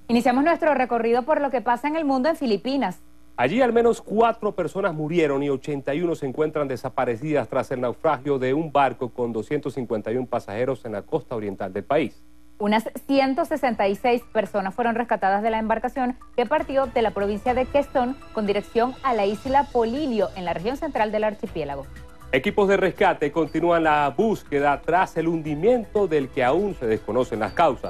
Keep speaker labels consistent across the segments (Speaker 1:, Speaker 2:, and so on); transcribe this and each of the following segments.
Speaker 1: Iniciamos nuestro recorrido por lo que pasa en el mundo en Filipinas.
Speaker 2: Allí al menos 4 personas murieron y 81 se encuentran desaparecidas tras el naufragio de un barco con 251 pasajeros en la costa oriental del país.
Speaker 1: Unas 166 personas fueron rescatadas de la embarcación que partió de la provincia de Quezón con dirección a la isla Polillo, en la región central del archipiélago.
Speaker 2: Equipos de rescate continúan la búsqueda tras el hundimiento del que aún se desconocen las causas.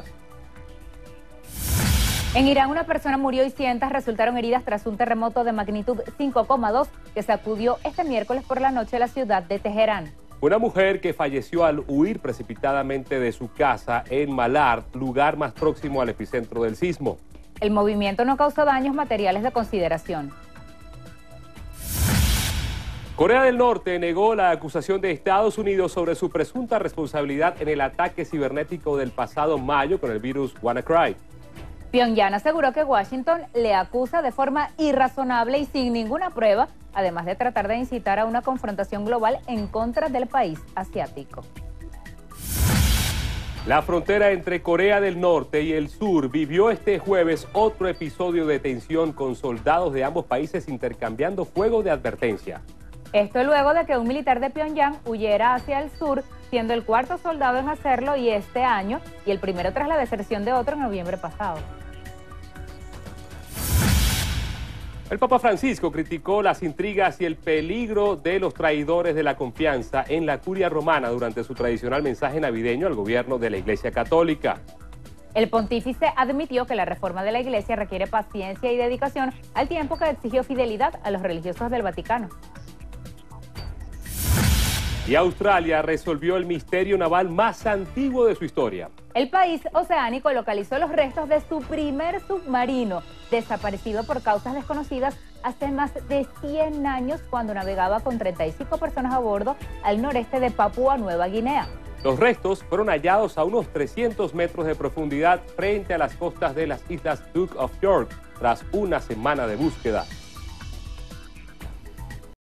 Speaker 1: En Irán, una persona murió y cientos resultaron heridas tras un terremoto de magnitud 5,2 que sacudió este miércoles por la noche la ciudad de Teherán.
Speaker 2: Una mujer que falleció al huir precipitadamente de su casa en Malard, lugar más próximo al epicentro del sismo.
Speaker 1: El movimiento no causó daños materiales de consideración.
Speaker 2: Corea del Norte negó la acusación de Estados Unidos sobre su presunta responsabilidad en el ataque cibernético del pasado mayo con el virus WannaCry.
Speaker 1: Pyongyang aseguró que Washington le acusa de forma irrazonable y sin ninguna prueba, además de tratar de incitar a una confrontación global en contra del país asiático.
Speaker 2: La frontera entre Corea del Norte y el sur vivió este jueves otro episodio de tensión con soldados de ambos países intercambiando fuego de advertencia.
Speaker 1: Esto luego de que un militar de Pyongyang huyera hacia el sur, siendo el cuarto soldado en hacerlo y este año, y el primero tras la deserción de otro en noviembre pasado.
Speaker 2: El Papa Francisco criticó las intrigas y el peligro de los traidores de la confianza en la curia romana durante su tradicional mensaje navideño al gobierno de la Iglesia Católica.
Speaker 1: El pontífice admitió que la reforma de la Iglesia requiere paciencia y dedicación, al tiempo que exigió fidelidad a los religiosos del Vaticano.
Speaker 2: Y Australia resolvió el misterio naval más antiguo de su historia.
Speaker 1: El país oceánico localizó los restos de su primer submarino, desaparecido por causas desconocidas hace más de 100 años cuando navegaba con 35 personas a bordo al noreste de Papúa Nueva Guinea.
Speaker 2: Los restos fueron hallados a unos 300 metros de profundidad frente a las costas de las islas Duke of York tras una semana de búsqueda.